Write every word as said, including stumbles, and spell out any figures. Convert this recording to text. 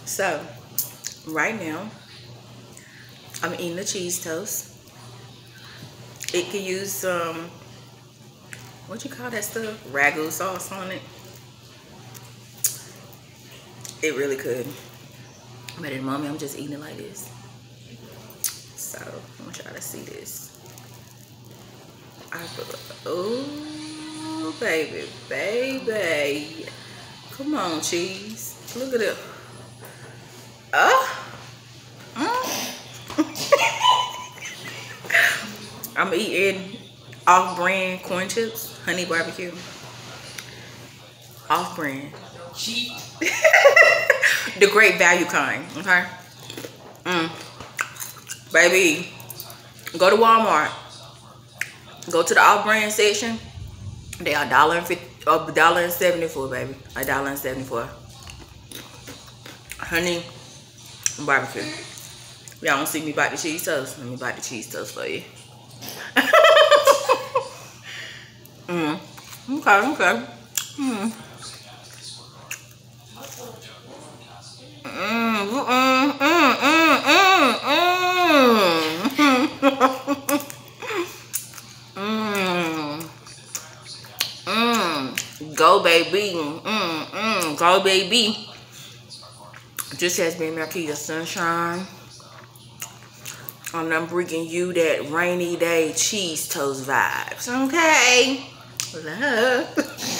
So, right now, I'm eating the cheese toast. It could use some, what you call that stuff? Ragu sauce on it. It really could. But at the moment, I'm just eating it like this. So, I want y'all to see this. I put, oh, baby, baby. Come on, cheese. Look at it. Oh. Mm. I'm eating off-brand corn chips, honey barbecue. Off-brand. Cheap. The great value kind, okay? Mm. Baby, go to Walmart. Go to the off-brand section. They are a dollar and fifty, a dollar and seventy-four, baby. A dollar and seventy-four. Honey barbecue. Y'all don't see me bite the cheese toast. Let me bite the cheese toast for you. mm. Okay, okay. Mm. Mm, mm, mm, mm, mm, mm. Mm. Go, baby. Mm, mm. Go, baby. This has been Marquita Sunshine. And I'm bringing you that rainy day cheese toast vibes. Okay? Love.